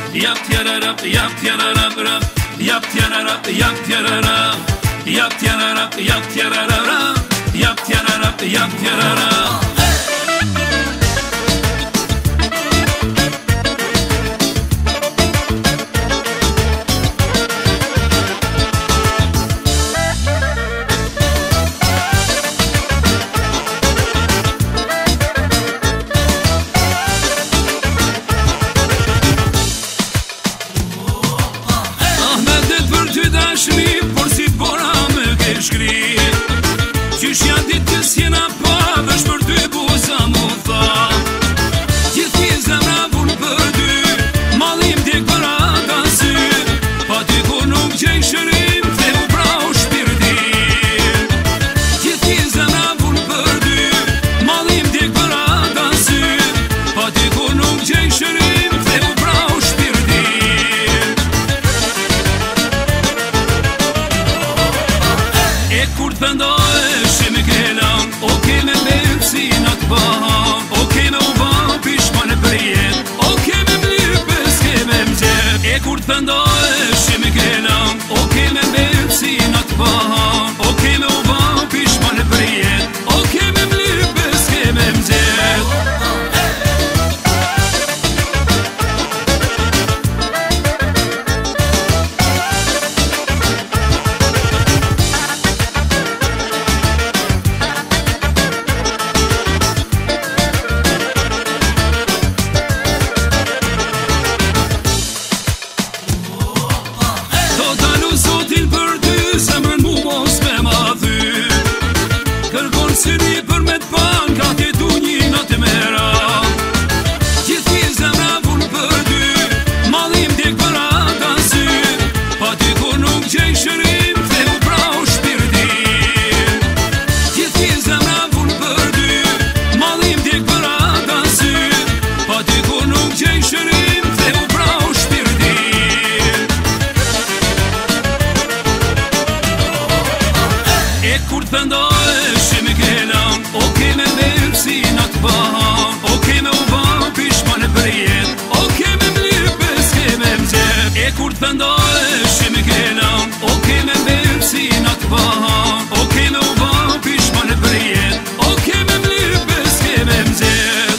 Yap yararap yap yararap yap yararap yap yararap yap yararap yap yararap yap yararap yap yararap. Por si bora me ke shkri Qysh janë ditë që s'jena pa Vesh për ty buza mu tha Gjithi zemra vull për dy Malim t'jek për ata sy Pa ty kur nuk gjej shërim Dhe u brau shpirti Gjithi zemra vull për dy Malim t'jek për ata sy Pa ty kur nuk gjej shërim Dhe u brau shpirti E kur t'pendohesh e me kelam O ke me bensin atë baham O ke me u ban pishman e përjet O ke me mlype s'ke me mgjer E kur t'pendohesh e me kelam O ke me bensin atë baham O ke me u ban pishman e përjet O ke me mlype s'ke me mgjer Syri për me t'pan, ka t'i du një në të mera Gjithi zemra vull për dy Malim t'jek për ata sy Pa ty kur nuk gjej shërim Dhe u brau shpirti Gjithi zemra vull për dy Malim t'jek për ata sy Pa ty kur nuk gjej shërim Dhe u brau shpirti E kur t'pendohesh e me kelam O ke me bensin atë baham O ke me u ban pishman e përjet O ke me mlype s'ke me mgjer E kur t'pendohesh e me kelam O ke me bensin atë baham O ke me u ban pishman e përjet O ke me mlype s'ke me mgjer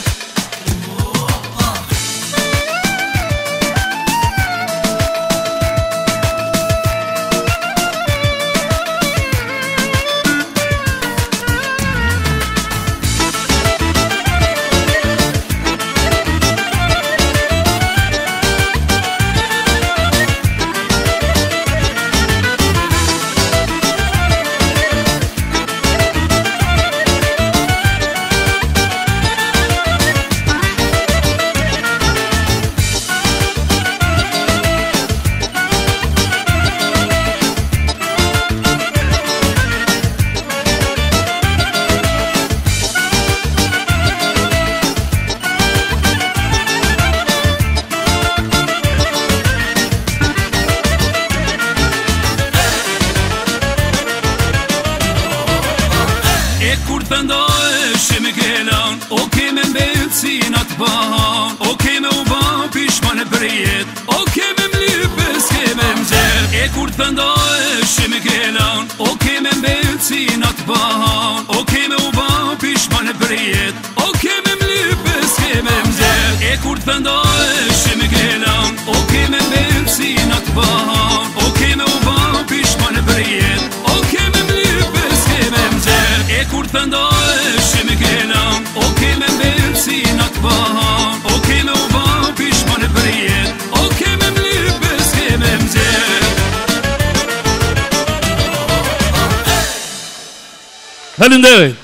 E kur t'pendohesh e me kelam O ke me bensin atë baham O ke me u ban pishman e përjet O ke me mlype s'ke me mgjer E kur t'pendohesh e me kelam O ke me bensin atë baham O ke me u ban pishman e përjet O ke me mlype s'ke me mgjer E kur t'pendohesh e me kelam O ke me bensin atë baham O ke me u ban pishman e përjet O ke me mlype s'ke me mgjer E kur t'pendohesh e me kelam O ke me bensin atë baham O ke me u ban pishman e përjet O ke me mlype s'ke me mgjer Faleminderit.